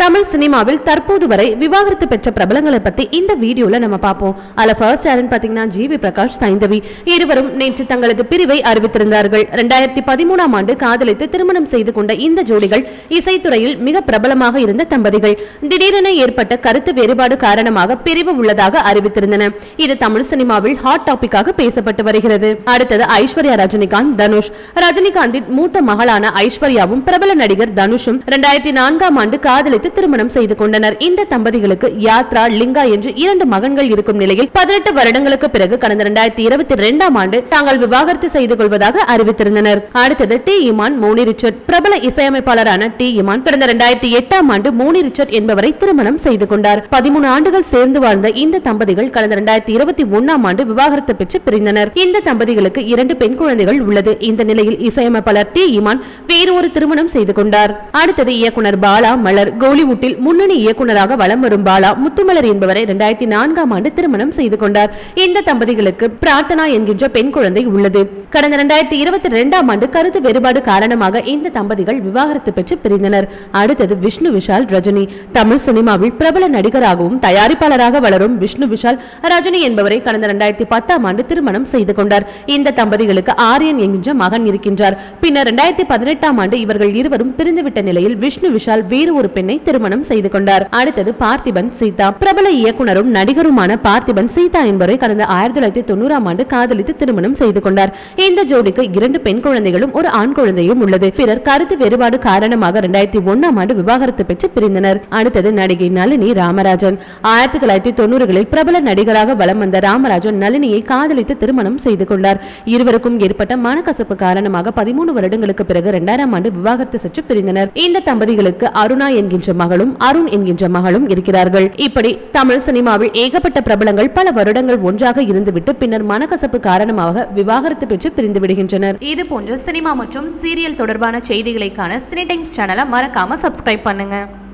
தமிழ் சினிமாவில் தற்போது வரை விவாகரத்து பெற்ற பிரபலங்களை பத்தி இந்த வீடியோல நம்ம பார்ப்போம். அதுல ஃபர்ஸ்ட் யாருன்னு பாத்தீங்கன்னா ஜிவி பிரகாஷ், சைந்தவி இருவரும் நேற்று தங்களது பிரிவை அறிவித்திருந்தார்கள். 2013ஆம் ஆண்டு காதலித்து திருமணம் செய்து கொண்ட இந்த ஜோடிகள் இசைத்துறையில் மிக பிரபலமாக இருந்த தம்பதிகள். திடீரென ஏற்பட்ட கருத்து வேறுபாடு காரணமாக பிரிவு உள்ளதாக அறிவித்திருந்தனர். இது தமிழ் சினிமாவில் ஹாட் டாபிக்காக பேசப்பட்டு வருகிறது. அடுத்தது ஐஸ்வர்யா, ரஜினிகாந்த், தனுஷ். ரஜினிகாந்தின் மூத்த மகளான ஐஸ்வர்யாவும் பிரபல நடிகர் தனுஷும் 2004ஆம் ஆண்டு காதலித்து திருமணம் செய்து கொண்டனர். இந்த தம்பதிகளுக்கு யாத்ரா, லிங்கா என்று 2 மகன்கள் இருக்கும் நிலையில் 18 வருடங்களுக்கு பிறகு கடந்த 2022ஆம் ஆண்டு தாங்கள் விவாகரத்து செய்து கொள்வதாக அறிவித்திருந்தனர். அடுத்தது டி இமான், மோனி ரிச்சர்ட். பிரபல இசையமைப்பாளரான டி இமான் கடந்த 2008ஆம் ஆண்டு மோனி ரிச்சர்ட் என்பவரை திருமணம் செய்து கொண்டார். 13 ஆண்டுகள் சேர்ந்து வாழ்ந்த இந்த தம்பதிகள் கடந்த 2021ஆம் ஆண்டு விவாகரத்து பெற்று பிரிந்தனர். இந்த தம்பதிகளுக்கு 2 பெண் குழந்தைகள் உள்ளது. இந்த நிலையில் இசையமைப்பாளர் டி இமான் வேறு ஒரு திருமணம் செய்து கொண்டார். அடுத்தது இயக்குனர் பாலா மலர். கோலிவுட்டில் முன்னணி இயக்குனராக வலம் வரும் பாலா முத்துமலர் என்பவரை 2004ஆம் ஆண்டு திருமணம் செய்து கொண்டார். இந்த தம்பதிகளுக்கு பிரார்த்தனா என்கின்ற பெண் குழந்தை உள்ளது. கடந்த 2022ஆம் ஆண்டு கருத்து வேறுபாடு காரணமாக இந்த தம்பதிகள் விவாகரத்து பெற்று பிரிந்தனர். அடுத்தது விஷ்ணு விஷால், ரஜினி. தமிழ் சினிமாவில் பிரபல நடிகராகவும் தயாரிப்பாளராக வளரும் விஷ்ணு விஷால் ரஜினி என்பவரை கடந்த 2010ஆம் ஆண்டு திருமணம் செய்து கொண்டார். இந்த தம்பதிகளுக்கு ஆரியன் என்கின்ற மகன் இருக்கின்றார். பின்னர் 2018ஆம் ஆண்டு இவர்கள் இருவரும் பிரிந்துவிட்ட நிலையில் விஷ்ணு விஷால் வேறு ஒரு பெண்ணை திருமணம் செய்து கொண்டார். அடுத்தது பார்த்திபன், சீதா. பிரபல இயக்குனரும் நடிகருமான பார்த்திபன் சீதா என்பவரை கடந்த 1990ஆம் ஆண்டு காதலித்து திருமணம் செய்து கொண்டார். இந்த ஜோடிக்கு 2 பெண் குழந்தைகளும் ஒரு ஆண் குழந்தையும் உள்ளது. பிறர் கருத்து வேறுபாடு காரணமாக 2001ஆம் ஆண்டு விவாகரத்து பெற்று பிரிந்தனர். அடுத்தது நடிகை நளினி, ராமராஜன். 1990களில் பிரபல நடிகராக வலம் வந்த ராமராஜன் நளினியை காதலித்து திருமணம் செய்து கொண்டார். இருவருக்கும் ஏற்பட்ட மனக்கசப்பு காரணமாக 13 வருடங்களுக்கு பிறகு 2000ஆம் ஆண்டு விவாகரத்து சென்று பிரிந்தனர். இந்த தம்பதிகளுக்கு அருணா என்கின்ற மகளும் அருண் என்கின்ற மகளும் இருக்கிறார்கள். இப்படி தமிழ் சினிமாவில் ஏகப்பட்ட பிரபலங்கள் பல வருடங்கள் ஒன்றாக இருந்துவிட்டு பின்னர் மனக்கசப்பு காரணமாக விவாகரத்து பெற்று பிரிந்து விடுகின்றனர். இது போன்ற சினிமா மற்றும் சீரியல் தொடர்பான செய்திகளை காண சினி டைம்ஸ் சேனலை மறக்காம சப்ஸ்கிரைப் பண்ணுங்க.